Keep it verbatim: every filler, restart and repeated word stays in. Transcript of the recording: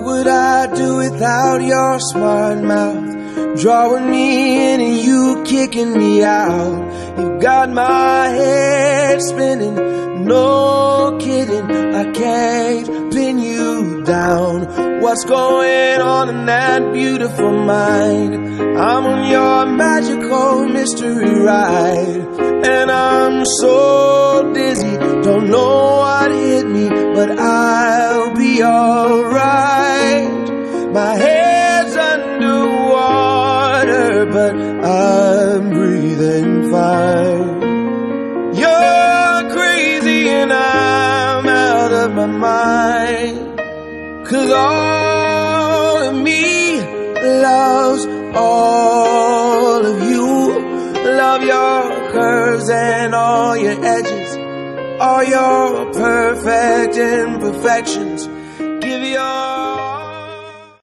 would I do without your smart mouth, drawing me in and you kicking me out? You got my head spinning, no kidding, I can't pin you down. What's going on in that beautiful mind? I'm on your magical mystery ride, and I'm so dizzy, don't know what hit me, but I'll be alright. My head's underwater, but I'm breathing fine. You're crazy and I'm out of my mind, 'cause all of me loves all of you. Love your curves and all your edges, all your perfect imperfections. Give your